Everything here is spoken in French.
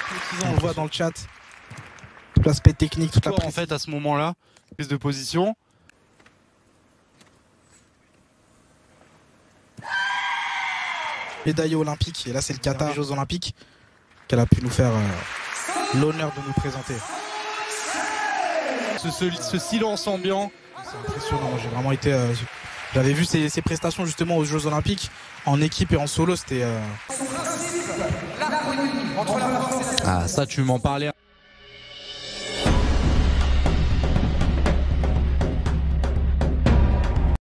On le voit dans le chat. Tout l'aspect technique, toute la en fait à ce moment-là, prise de position. Médaille olympique, et là c'est le Qatar, les Jeux Olympiques, qu'elle a pu nous faire l'honneur de nous présenter. Ce silence ambiant. C'est impressionnant, j'ai vraiment été... j'avais vu ses prestations justement aux Jeux Olympiques, en équipe et en solo, c'était... Ah ça tu m'en parlais.